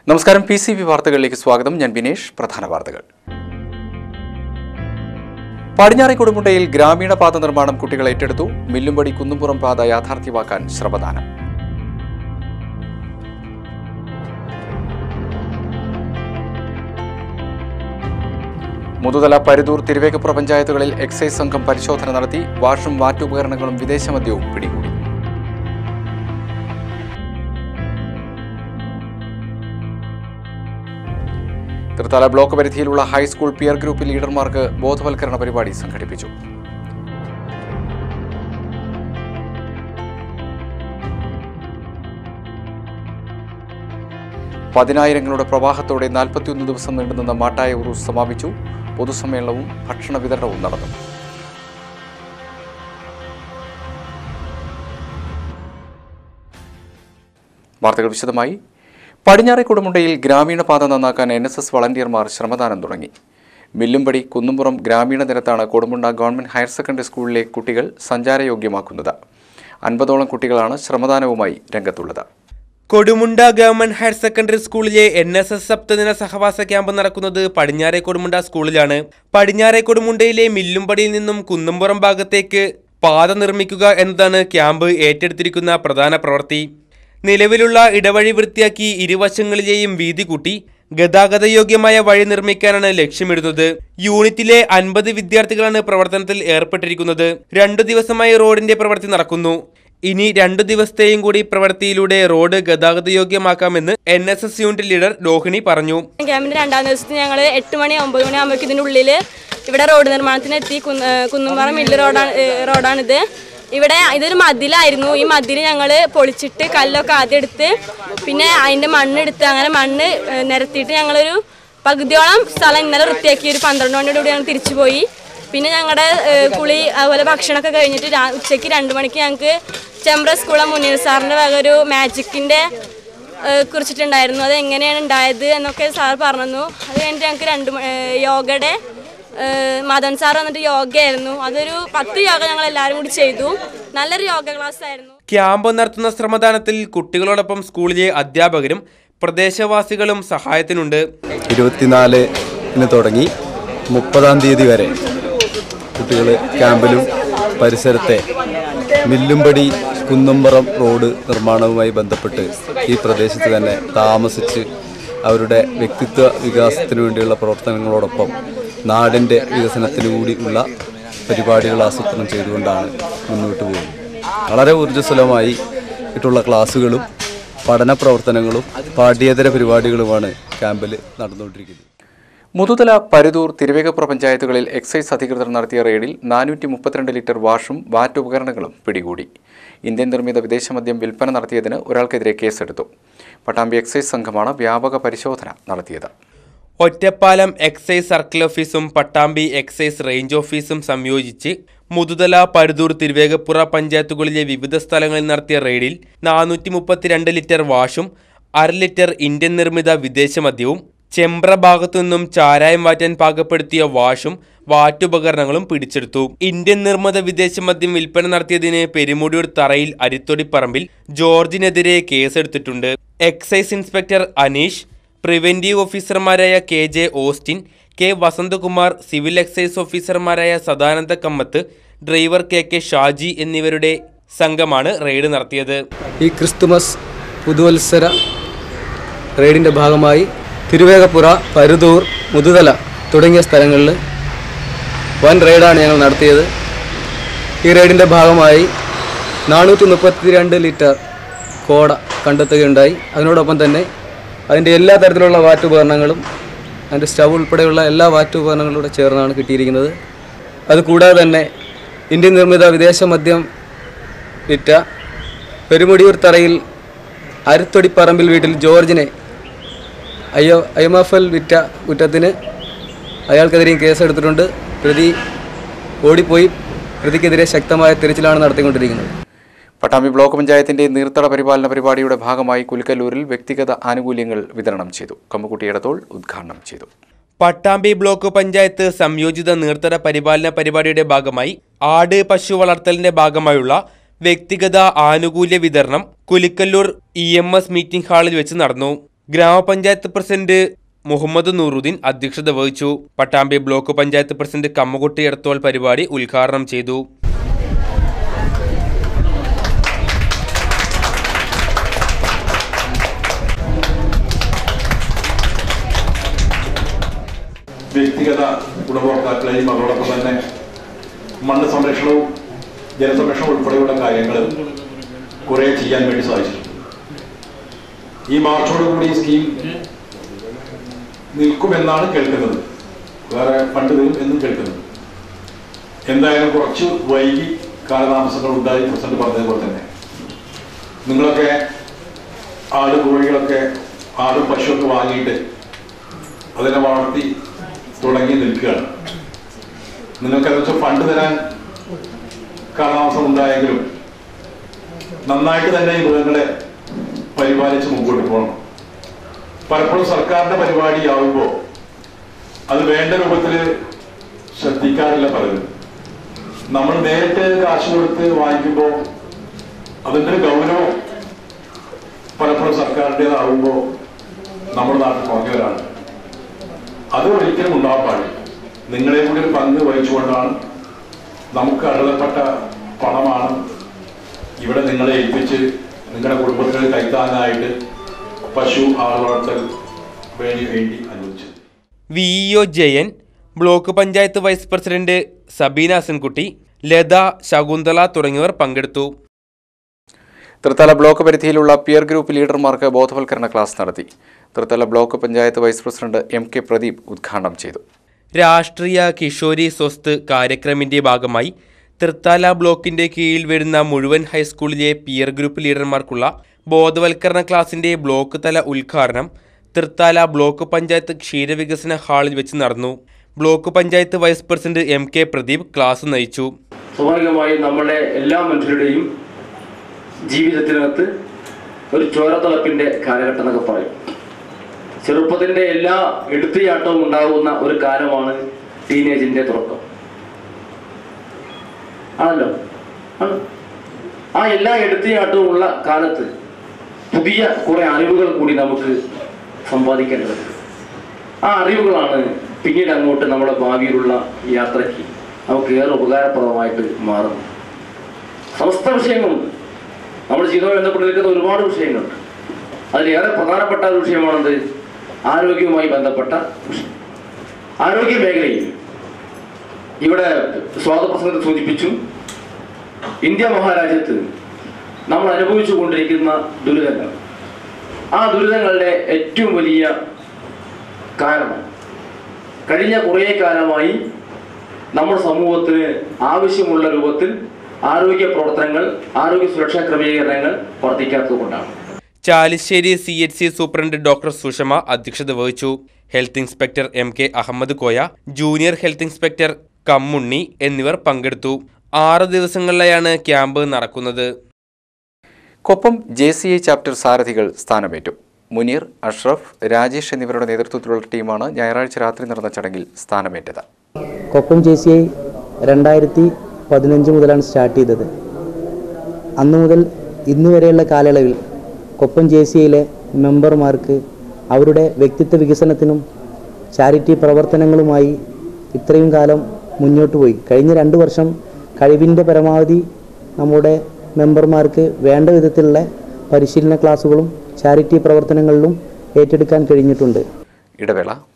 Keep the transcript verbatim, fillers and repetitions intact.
നമസ്കാരം, P C B വാർത്തകളിലേക്ക് സ്വാഗതം. ഞാൻ ബിനേഷ്. പ്രധാന വാർത്തകൾ. പടിഞ്ഞാറെ കൊടുമുണ്ടയിൽ ഗ്രാമീണ പാത നിർമ്മാണം കുട്ടികൾ ഏറ്റെടുത്തു. മില്ലുംപടി കുന്നുംപുറം പാത യാഥാർത്ഥ്യമാക്കാൻ ശ്രമദാനം. മുതുതല, പരുതൂർ, തിരുവേഗപ്പുറ പഞ്ചായത്തുകളിൽ എക്സൈസ് സംഘം പരിശോധന നടത്തി. വാഷും വാറ്റുപകരണങ്ങളും വിദേശമദ്യവും പിടികൂടി. തൃത്താല ബ്ലോക്ക് പരിധിയിലുള്ള ഹൈസ്കൂൾ പിയർ ഗ്രൂപ്പ് ലീഡർമാർക്ക് ബോധവൽക്കരണ പരിപാടി സംഘടിപ്പിച്ചു. പതിനായിരങ്ങളുടെ പ്രവാഹത്തോടെ നാൽപ്പത്തിയൊന്ന് ദിവസം നീണ്ടുനിന്ന മാട്ടായ ഉറൂസ് സമാപിച്ചു. പൊതുസമ്മേളനവും ഭക്ഷണ വിതരണവും നടന്നു. വാർത്തകൾ വിശദമായി. പടിഞ്ഞാറെ കൊടുമുണ്ടയിൽ ഗ്രാമീണ പാത നന്നാക്കാൻ എൻ എസ് എസ് വളണ്ടിയർമാർ ശ്രമദാനം തുടങ്ങി. മില്ലുംപടി കുന്നുംപുറം ഗ്രാമീണ നിരത്താണ് കൊടുമുണ്ട ഗവൺമെന്റ് ഹയർ സെക്കൻഡറി സ്കൂളിലെ കുട്ടികൾ സഞ്ചാരയോഗ്യമാക്കുന്നത്. അൻപതോളം കുട്ടികളാണ് ശ്രമദാനവുമായി രംഗത്തുള്ളത്. കൊടുമുണ്ട ഗവൺമെന്റ് ഹയർ സെക്കൻഡറി സ്കൂളിലെ എൻ എസ് എസ് സപ്തദിന സഹവാസ ക്യാമ്പ് നടക്കുന്നത് പടിഞ്ഞാറെ കൊടുമുണ്ട സ്കൂളിലാണ്. പടിഞ്ഞാറെ കൊടുമുണ്ടയിലെ മില്ലുംപടിയിൽ നിന്നും കുന്നുംപുറം ഭാഗത്തേക്ക് പാത നിർമ്മിക്കുക എന്നതാണ് ക്യാമ്പ് ഏറ്റെടുത്തിരിക്കുന്ന പ്രധാന പ്രവൃത്തി. നിലവിലുള്ള ഇടവഴി വൃത്തിയാക്കി ഇരുവശങ്ങളിലെയും വീതി കൂട്ടി ഗതാഗതയോഗ്യമായ വഴി നിർമ്മിക്കാനാണ് ലക്ഷ്യമിടുന്നത്. യൂണിറ്റിലെ അൻപത് വിദ്യാർത്ഥികളാണ് പ്രവർത്തനത്തിൽ ഏർപ്പെട്ടിരിക്കുന്നത്. രണ്ടു ദിവസമായി റോഡിന്റെ പ്രവൃത്തി നടക്കുന്നു. ഇനി രണ്ടു ദിവസത്തെയും കൂടി പ്രവൃത്തിയിലൂടെ റോഡ് ഗതാഗതയോഗ്യമാക്കാമെന്ന് N S S unit leader Rohini പറഞ്ഞു. ക്യാമ്പിന്റെ രണ്ടാം ദിവസത്തിൽ ഞങ്ങൾ എട്ട് മണി ഒമ്പത് മണി ആകുമ്പോഴേക്കും ഇതിൻ്റെ ഉള്ളിൽ ഇവിടെ റോഡ് നിർമ്മാണത്തിന് എത്തി. കുന്നുംപാറ മില്ല് റോഡാണ് റോഡാണിത്. ഇവിടെ ഇതൊരു മതിലായിരുന്നു. ഈ മതിൽ ഞങ്ങൾ പൊളിച്ചിട്ട് കല്ലൊക്കെ ആദ്യം എടുത്ത് പിന്നെ അതിൻ്റെ മണ്ണെടുത്ത് അങ്ങനെ മണ്ണ് നിരത്തിയിട്ട് ഞങ്ങളൊരു പകുതിയോളം സ്ഥലം ഇന്നലെ വൃത്തിയാക്കി. ഒരു പന്ത്രണ്ട് മണിയോട് കൂടി ഞങ്ങൾ തിരിച്ചു പോയി. പിന്നെ ഞങ്ങളുടെ കുളി അതുപോലെ ഭക്ഷണമൊക്കെ കഴിഞ്ഞിട്ട് ഉച്ചയ്ക്ക് രണ്ട് മണിക്ക് ഞങ്ങൾക്ക് ചെമ്പ്ര സ്കൂളിലെ മുനീർ സാറിൻ്റെ വക ഒരു മാജിക്കിൻ്റെ കുറിച്ചിട്ടുണ്ടായിരുന്നു. അത് എങ്ങനെയാണ് ഉണ്ടായത് എന്നൊക്കെ സാർ പറഞ്ഞു. അത് കഴിഞ്ഞിട്ട് ഞങ്ങൾക്ക് രണ്ട് യോഗയുടെ മദൻ സാർ വന്നിട്ട് യോഗയായിരുന്നു. അതൊരു പത്ത് യോഗ ഞങ്ങൾ എല്ലാവരും കൂടി ചെയ്തു. നല്ലൊരു യോഗ ക്ലാസ് ആയിരുന്നു. ക്യാമ്പ് നടത്തുന്ന ശ്രമദാനത്തിൽ കുട്ടികളോടൊപ്പം സ്കൂളിലെ അധ്യാപകരും പ്രദേശവാസികളും സഹായത്തിനുണ്ട്. ഇരുപത്തിനാലിന് തുടങ്ങി മുപ്പതാം തീയതി വരെ കുട്ടികൾ ക്യാമ്പിലും പരിസരത്തെ മില്ലുംപടി കുന്നുംപുറം റോഡ് നിർമ്മാണവുമായി ബന്ധപ്പെട്ട് ഈ പ്രദേശത്ത് തന്നെ താമസിച്ച് അവരുടെ വ്യക്തിത്വ വികാസത്തിന് വേണ്ടിയുള്ള പ്രവർത്തനങ്ങളോടൊപ്പം നാടിൻ്റെ വികസനത്തിനു കൂടി ഉള്ള പരിപാടികൾ ആസൂത്രണം ചെയ്തുകൊണ്ടാണ് മുന്നോട്ട് പോകുന്നത്. വളരെ ഊർജ്ജസ്വലമായി ഇട്ടുള്ള ക്ലാസ്സുകളും പഠന പ്രവർത്തനങ്ങളും പാഠ്യേതര പരിപാടികളുമാണ് ക്യാമ്പിൽ നടന്നുകൊണ്ടിരിക്കുന്നത്. മുതുതല, പരുതൂർ, തിരുവേഗപ്പുറ പഞ്ചായത്തുകളിൽ എക്സൈസ് അധികൃതർ നടത്തിയ റെയ്ഡിൽ നാനൂറ്റി മുപ്പത്തിരണ്ട് ലിറ്റർ വാഷും വാറ്റുപകരണങ്ങളും പിടികൂടി. ഇന്ത്യൻ നിർമ്മിത വിദേശമദ്യം വിൽപ്പന നടത്തിയതിന് ഒരാൾക്കെതിരെ കേസെടുത്തു. പട്ടാമ്പി എക്സൈസ് സംഘമാണ് വ്യാപക പരിശോധന നടത്തിയത്. ഒറ്റപ്പാലം എക്സൈസ് സർക്കിൾ ഓഫീസും പട്ടാമ്പി എക്സൈസ് റേഞ്ച് ഓഫീസും സംയോജിച്ച് മുതുതല, പരുതൂർ, തിരുവേഗപ്പുറ പഞ്ചായത്തുകളിലെ വിവിധ സ്ഥലങ്ങളിൽ നടത്തിയ റെയ്ഡിൽ നാനൂറ്റി മുപ്പത്തിരണ്ട് ലിറ്റർ വാഷും അര ലിറ്റർ ഇന്ത്യൻ നിർമ്മിത വിദേശമദ്യവും ചെമ്പ്ര ഭാഗത്തു നിന്നും ചാരായം വാറ്റാൻ പാകപ്പെടുത്തിയ വാഷും വാറ്റുപകരണങ്ങളും പിടിച്ചെടുത്തു. ഇന്ത്യൻ നിർമ്മിത വിദേശമദ്യം വിൽപ്പന നടത്തിയതിന് പെരുമുടിയൂർ തറയിൽ അരിത്തൊടിപ്പറമ്പിൽ ജോർജിനെതിരെ കേസെടുത്തിട്ടുണ്ട്. എക്സൈസ് ഇൻസ്പെക്ടർ അനീഷ്, പ്രിവെന്റീവ് ഓഫീസർമാരായ K J Austin, K Vasanthakumar, civil excise ഓഫീസർമാരായ Sadananda Kammath, driver K K Shaji എന്നിവരുടെ സംഘമാണ് റെയ്ഡ് നടത്തിയത്. ഈ ക്രിസ്തുമസ് പുതുവത്സര റെയ്ഡിൻ്റെ ഭാഗമായി തിരുവേഗപ്പുറ, പരുതൂർ, മുതുതല തുടങ്ങിയ സ്ഥലങ്ങളിൽ വൻ റെയ്ഡാണ് ഞങ്ങൾ നടത്തിയത്. ഈ റെയ്ഡിൻ്റെ ഭാഗമായി നാനൂറ്റി മുപ്പത്തി രണ്ട് ലിറ്റർ കോട കണ്ടെത്തുകയുണ്ടായി. അതിനോടൊപ്പം തന്നെ അതിൻ്റെ എല്ലാ തരത്തിലുള്ള വാറ്റുപകരണങ്ങളും അതിൻ്റെ സ്റ്റവ് ഉൾപ്പെടെയുള്ള എല്ലാ വാറ്റുപകരണങ്ങളും കൂടെ ചേർന്നാണ് കിട്ടിയിരിക്കുന്നത്. അതുകൂടാതെ തന്നെ ഇന്ത്യൻ നിർമ്മിത വിദേശ മദ്യം വിറ്റ പെരുമുടിയൂർ തറയിൽ അരിത്തൊടിപ്പറമ്പിൽ വീട്ടിൽ ജോർജിനെ I I M F L വിറ്റ കുറ്റത്തിന് അയാൾക്കെതിരെയും കേസെടുത്തിട്ടുണ്ട്. പ്രതി ഓടിപ്പോയി. പ്രതിക്കെതിരെ ശക്തമായ തിരച്ചിലാണ് നടത്തിക്കൊണ്ടിരിക്കുന്നത്. പട്ടാമ്പി ബ്ലോക്ക് പഞ്ചായത്തിന്റെ നീർത്തട പരിപാലന പരിപാടിയുടെ ഭാഗമായി കുലിക്കല്ലൂരിൽ വ്യക്തിഗത ആനുകൂല്യങ്ങൾ വിതരണം ചെയ്തു. കമ്മുകുട്ടി എടത്തോൾ ഉദ്ഘാടനം ചെയ്തു. പട്ടാമ്പി ബ്ലോക്ക് പഞ്ചായത്ത് സംയോജിത നീർത്തട പരിപാലന പരിപാടിയുടെ ഭാഗമായി ആട് പശു വളർത്തലിന്റെ ഭാഗമായുള്ള വ്യക്തിഗത ആനുകൂല്യ വിതരണം Kulikkallur E M S meeting ഹാളിൽ വെച്ച് നടന്നു. ഗ്രാമപഞ്ചായത്ത് പ്രസിഡന്റ് മുഹമ്മദ് നൂറുദ്ദീൻ അധ്യക്ഷത വഹിച്ചു. പട്ടാമ്പി ബ്ലോക്ക് പഞ്ചായത്ത് പ്രസിഡന്റ് കമ്മുകുട്ടി എടത്തോൾ പരിപാടി ഉദ്ഘാടനം ചെയ്തു. വ്യക്തിഗത ഗുണഭോക്താക്കളെയും അതോടൊപ്പം തന്നെ മണ്ണ് സംരക്ഷണവും ജലസംരക്ഷണവും ഉൾപ്പെടെയുള്ള കാര്യങ്ങൾ കുറെ ചെയ്യാൻ വേണ്ടി സാധിച്ചിട്ടുണ്ട്. ഈ മാർച്ചോടുകൂടി ഈ സ്കീം നിൽക്കുമെന്നാണ് കേൾക്കുന്നത്. വേറെ ഫണ്ട് തരും എന്നും കേൾക്കുന്നത്. എന്തായാലും കുറച്ച് വൈകി കാലതാമസങ്ങൾ ഉണ്ടായി. പ്രസിഡന്റ് പറഞ്ഞതുപോലെ തന്നെ നിങ്ങളൊക്കെ ആട് കോഴികളൊക്കെ ആടും പശുവൊക്കെ വാങ്ങിയിട്ട് അതിനെ വളർത്തി തുടങ്ങി നിൽക്കുകയാണ്. നിങ്ങൾക്ക് എന്താ വെച്ചാൽ ഫണ്ട് തരാൻ കാലതാമസം ഉണ്ടായെങ്കിലും നന്നായിട്ട് തന്നെ ഈ മൃഗങ്ങളെ പരിപാലിച്ച് മുമ്പോട്ട് പോകണം. പലപ്പോഴും സർക്കാരിന്റെ പരിപാടിയാവുമ്പോൾ അത് വേണ്ട രൂപത്തിൽ ശ്രദ്ധിക്കാറില്ല പലരും. നമ്മൾ നേരിട്ട് കാശ് കൊടുത്ത് വാങ്ങിക്കുമ്പോൾ അതിൻ്റെ ഗൗരവം പലപ്പോഴും സർക്കാരിൻ്റെതാവുമ്പോൾ നമ്മുടെ നാട്ടിൽ കുറഞ്ഞവരാണ്. അത് ഒരിക്കലും ഉണ്ടാവാൻ പാടില്ല. നിങ്ങളെ കൂടി ഒരു പങ്ക് വഹിച്ചുകൊണ്ടാണ് നമുക്ക് അർഹതപ്പെട്ട പണമാണ് ഇവിടെ നിങ്ങളെ ഏൽപ്പിച്ച് നിങ്ങളുടെ കുടുംബത്തിന് കൈത്താങ്ങായിട്ട് പശു ആട് വളർത്തൽ വേണ്ടി വേണ്ടി അനുവദിച്ചത്. V E O Jayan, block panchayat vice president Sabeena Hasankutty, Latha, Shakunthala തുടങ്ങിയവർ പങ്കെടുത്തു. തൃത്തല ബ്ലോക്ക് പരിധിയിലുള്ള പിയർ ഗ്രൂപ്പ് ലീഡർമാർക്ക് ബോധവൽക്കരണ ക്ലാസ് നടത്തി. Thrithala block panchayat vice president M K Pradeep ഉദ്ഘാടനം ചെയ്തു. രാഷ്ട്രീയ കിഷോരി സ്വസ്ഥ് കാര്യക്രമിന്റെ ഭാഗമായി തൃത്താല ബ്ലോക്കിന്റെ കീഴിൽ വരുന്ന മുഴുവൻ ഹൈസ്കൂളിലെ പിയർ ഗ്രൂപ്പ് ലീഡർമാർക്കുള്ള ബോധവൽക്കരണ ക്ലാസിന്റെ ബ്ലോക്ക് തല ഉദ്ഘാടനം തൃത്താല ബ്ലോക്ക് പഞ്ചായത്ത് ക്ഷീരവികസന ഹാളിൽ വെച്ച് നടന്നു. Block panchayat vice president M K Pradeep class നയിച്ചു. സ്വാഭാവികമായും നമ്മുടെ എല്ലാ മനുഷ്യരുടെയും ജീവിതത്തിനകത്ത് ഒരു ചോരത്തിളപ്പിന്റെ കാലഘട്ടം എന്നൊക്കെ പറയും. ചെറുപ്പത്തിന്റെ എല്ലാ എടുത്തിയാട്ടവും ഉണ്ടാകുന്ന ഒരു കാലമാണ് ടീനേജിന്റെ തുടക്കം ആണല്ലോ. ആ എല്ലാ എടുത്തിയാട്ടവും ഉള്ള കാലത്ത് പുതിയ കുറെ അറിവുകൾ കൂടി നമുക്ക് സമ്പാദിക്കേണ്ടത്. ആ അറിവുകളാണ് പിന്നീട് അങ്ങോട്ട് നമ്മുടെ ഭാവിയിലുള്ള യാത്രയ്ക്ക് നമുക്ക് ഏറെ ഉപകാരപ്രദമായിട്ട് മാറുന്നു. സമസ്ത വിഷയങ്ങളുണ്ട്. നമ്മുടെ ജീവിതവുമായി ബന്ധപ്പെട്ടിരിക്കുന്ന ഒരുപാട് വിഷയങ്ങളുണ്ട്. അതിലേറെ പ്രധാനപ്പെട്ട ഒരു വിഷയമാണത് ആരോഗ്യവുമായി ബന്ധപ്പെട്ട വിഷയം. ആരോഗ്യ മേഖലയിൽ ഇവിടെ സ്വാതപ്രസംഗത്തിൽ സൂചിപ്പിച്ചു, ഇന്ത്യ മഹാരാജ്യത്ത് നമ്മൾ അനുഭവിച്ചു കൊണ്ടിരിക്കുന്ന ദുരിതങ്ങൾ, ആ ദുരിതങ്ങളുടെ ഏറ്റവും വലിയ കാരണം കഴിഞ്ഞ കുറേ കാലമായി നമ്മുടെ സമൂഹത്തിന് ആവശ്യമുള്ള രൂപത്തിൽ ആരോഗ്യ പ്രവർത്തനങ്ങൾ, ആരോഗ്യ സുരക്ഷാ ക്രമീകരണങ്ങൾ വർദ്ധിക്കാത്തതുകൊണ്ടാണ്. Chalissery C H C superintendent doctor Sushama അധ്യക്ഷത വഹിച്ചു. Health inspector M K Ahammed Koya, junior health inspector Kammunni എന്നിവർ പങ്കെടുത്തു. ആറ് ദിവസങ്ങളിലായാണ് ക്യാമ്പ് നടക്കുന്നത്. Koppam J C I chapter സാരഥികൾ സ്ഥാനമേറ്റു. മുനീർ, അഷ്റഫ്, രാജേഷ് എന്നിവരുടെ നേതൃത്വത്തിലുള്ള ടീമാണ് ഞായറാഴ്ച രാത്രി നടന്ന ചടങ്ങിൽ സ്ഥാനമേറ്റത്. കൊപ്പം ജെ സി ഐ രണ്ടായിരത്തി പതിനഞ്ച് മുതലാണ് സ്റ്റാർട്ട് ചെയ്തത്. അന്നു മുതൽ ഇന്ന് വരെയുള്ള കാലയളവിൽ കൊപ്പം ജെ സി ഐയിലെ മെമ്പർമാർക്ക് അവരുടെ വ്യക്തിത്വ വികസനത്തിനും ചാരിറ്റി പ്രവർത്തനങ്ങളുമായി ഇത്രയും കാലം മുന്നോട്ട് പോയി. കഴിഞ്ഞ രണ്ട് വർഷം കഴിവിൻ്റെ പരമാവധി നമ്മുടെ മെമ്പർമാർക്ക് വേണ്ട വിധത്തിലുള്ള പരിശീലന ക്ലാസുകളും ചാരിറ്റി പ്രവർത്തനങ്ങളിലും ഏറ്റെടുക്കാൻ കഴിഞ്ഞിട്ടുണ്ട്. ഇടവേള.